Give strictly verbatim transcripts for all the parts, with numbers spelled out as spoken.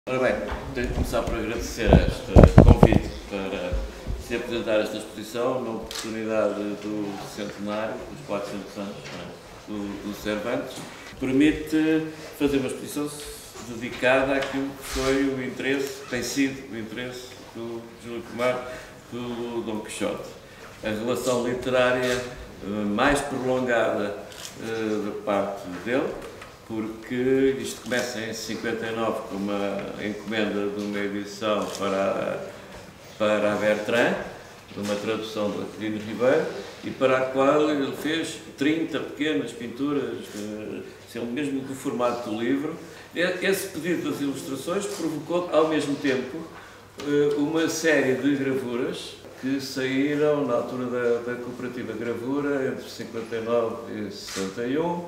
Ora bem, tenho de começar por agradecer este convite para se apresentar esta exposição na oportunidade do centenário, dos quatrocentos anos é? do, do Cervantes. Permite fazer uma exposição dedicada àquilo que foi o interesse, tem sido o interesse do Júlio Pomar pelo Dom Quixote. A relação literária mais prolongada da parte dele, porque isto começa em cinquenta e nove com uma encomenda de uma edição para, para a Bertrand, de uma tradução do Aquilino Ribeiro, e para a qual ele fez trinta pequenas pinturas, mesmo do formato do livro. Esse pedido das ilustrações provocou, ao mesmo tempo, uma série de gravuras que saíram na altura da, da Cooperativa Gravura, entre cinquenta e nove e sessenta e um.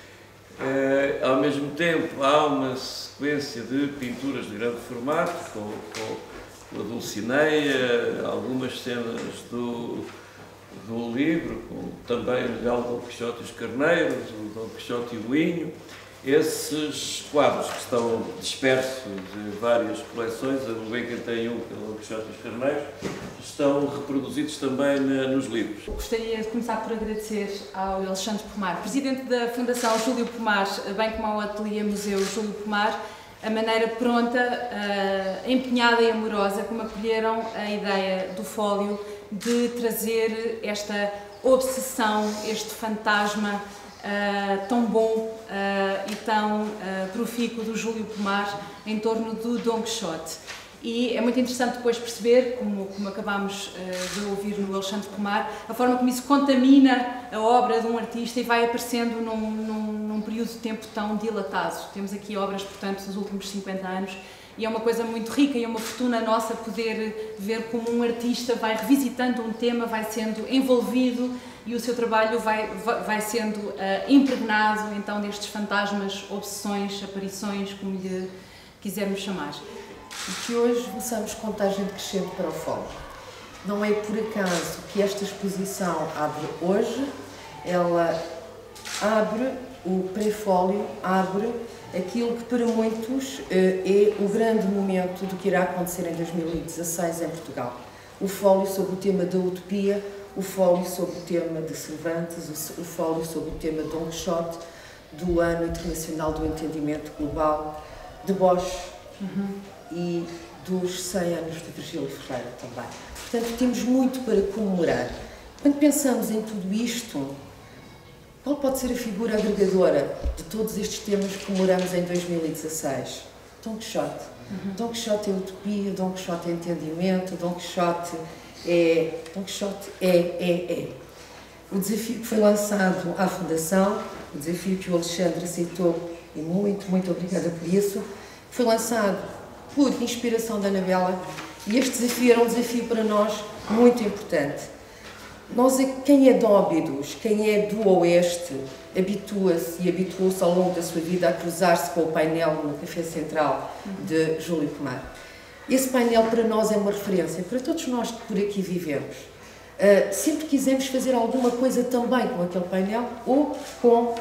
Eh, ao mesmo tempo, há uma sequência de pinturas de grande formato, com, com a Dulcineia, algumas cenas do, do livro, com também o Dom Quixote e os Carneiros, o Dom Quixote e o Inho. Esses quadros que estão dispersos em várias coleções, o oitenta e um, que é o Dom Quixote e os Carneiros, estão reproduzidos também nos livros. Gostaria de começar por agradecer ao Alexandre Pomar, presidente da Fundação Júlio Pomar, bem como ao Ateliê Museu Júlio Pomar, a maneira pronta, empenhada e amorosa como acolheram a ideia do fólio de trazer esta obsessão, este fantasma Uh, tão bom uh, e tão uh, profícuo do Júlio Pomar em torno do Dom Quixote. E é muito interessante depois perceber, como, como acabámos uh, de ouvir no Alexandre Pomar, a forma como isso contamina a obra de um artista e vai aparecendo num, num, num período de tempo tão dilatado. Temos aqui obras, portanto, dos últimos cinquenta anos, e é uma coisa muito rica e é uma fortuna nossa poder ver como um artista vai revisitando um tema, vai sendo envolvido e o seu trabalho vai, vai sendo uh, impregnado então destes fantasmas, obsessões, aparições, como lhe quisermos chamar. E que hoje façamos contagem decrescente para o fólio. Não é por acaso que esta exposição abre hoje, ela abre o pré-fólio, abre aquilo que para muitos uh, é o grande momento do que irá acontecer em dois mil e dezasseis em Portugal. O fólio sobre o tema da utopia, o fólio sobre o tema de Cervantes, o fólio sobre o tema de Dom Quixote, do Ano Internacional do Entendimento Global, de Bosch uhum. e dos cem anos de Virgílio Ferreira também. Portanto, temos muito para comemorar. Quando pensamos em tudo isto, qual pode ser a figura agregadora de todos estes temas que comemoramos em dois mil e dezasseis? Dom Quixote. Uhum. Dom Quixote é utopia, Dom Quixote é entendimento, Dom Quixote é... Dom Quixote é, é, é. O desafio que foi lançado à Fundação, o desafio que o Alexandre aceitou, e muito, muito obrigada por isso, foi lançado por inspiração da Anabela, e este desafio era um desafio para nós muito importante. Nós, quem é de Óbidos, quem é do Oeste, habitua-se e habituou-se ao longo da sua vida a cruzar-se com o painel no Café Central de Júlio Pomar. Esse painel para nós é uma referência, para todos nós que por aqui vivemos. Uh, sempre quisemos fazer alguma coisa também com aquele painel ou com uh,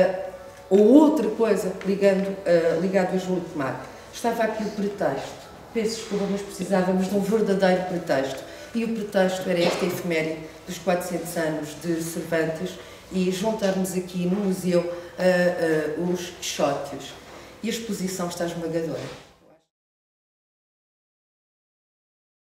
ou outra coisa ligando, uh, ligado a Júlio Pomar. Estava aqui o pretexto. Peço desculpa, mas precisávamos de um verdadeiro pretexto. E o pretexto era esta efeméride dos quatrocentos anos de Cervantes e juntarmos aqui no museu uh, uh, os Quixotes. E a exposição está esmagadora.